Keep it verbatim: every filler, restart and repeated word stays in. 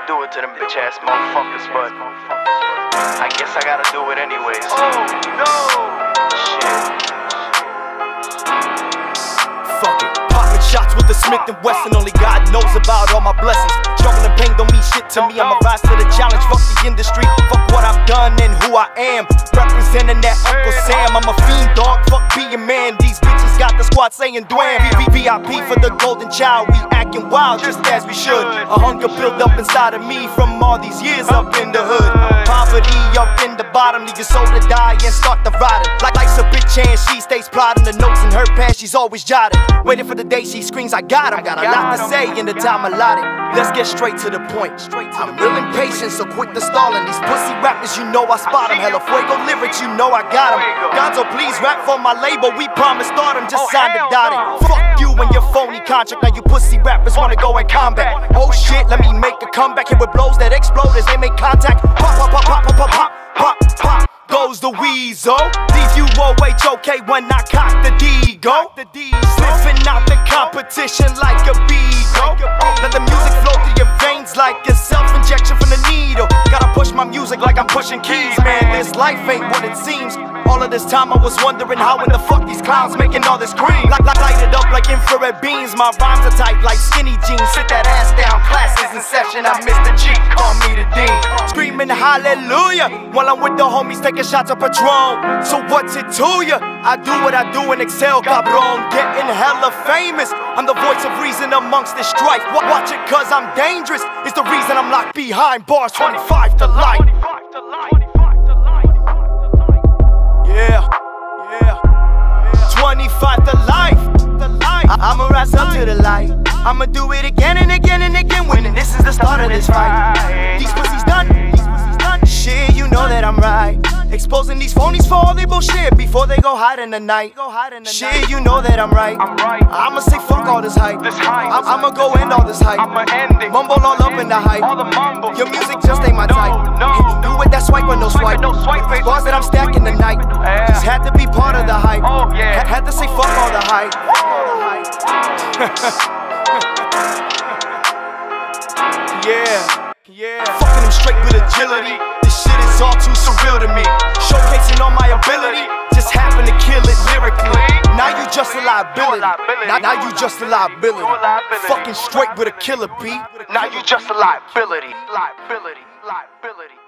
wanna do it to them bitch ass motherfuckers, but I guess I gotta do it anyways. Oh no! Shit. Fuck it. Popping shots with the Smith and Wesson. Only God knows about all my blessings. Struggle and pain don't mean shit to me. I'ma rise to the challenge. Fuck the industry. Fuck what I've done and who I am. Representing that Uncle Sam. I'm a fiend dog. Fuck being man. These bitches got the squad saying dwam. V I P for the golden child. We acting wild just as we should. A hunger built up inside of me from all these years up in the hood. Poverty up in the bottom. Need your soul to die and start the rotting. Like life's a bitch and she stays plotting. The notes in her past she's always jotting. Waiting for the day she screams I got him. Got a lot to say in the time allotted. Let's get straight to the point. I'm real impatient, so quit the stalling. These pussy rappers, you know I spot them. Hella fuego lyrics, you know I got them. Gonzo, please rap for my label. We promise start them, just sign the dotted. Fuck you and your phony contract. Now you pussy rappers wanna go in combat. Oh shit, let me make a comeback. Here with blows that explode as they make contact. Pop, pop, pop, pop, pop, pop, pop, pop, pop. Goes the weasel. Leave you O H O K when I cock the D-go. Sniffing out the competition like a beagle. Let the music flow through your veins like a self-injection from the needle. Gotta push my music like I'm pushing keys, man. This life ain't what it seems. All of this time I was wondering how in the fuck these clowns making all this cream. Like, like light it up like infrared beams. My rhymes are tight like skinny jeans. Sit that ass down, classes in session. I missed the G, call me the Dean. Screaming hallelujah while I'm with the homies taking shots of Patron. So what's it to ya? I do what I do and excel, cabron. Getting hella famous. I'm the voice of reason amongst this strife. Watch it cause I'm dangerous. It's the reason I'm locked behind bars. Twenty-five to life. Yeah, yeah, twenty-five to life. I I'ma rise up to the light. I'ma do it again and again and again. Winning, this is the start of this fight. These pussies done, these pussies done. Shit, you know that I'm right. Exposing these phonies for all they bullshit before they go hide in the night. Shit, you know that I'm right. I'ma say fuck all this hype. I I'ma go end all this hype. Mumble all up in the hype. Your music just ain't my type. Do it that swipe or no swipe. These bars that I'm stacking tonight just had to be part of the hype. Had, had to say fuck all the hype. Yeah, yeah. Fucking them straight with agility. This shit is all too surreal to me. Showcasing all my ability, just happen to kill it lyrically. Now you just a liability. Now, now you just a liability. Fucking straight with a killer beat. Now you just a liability. Liability. Liability.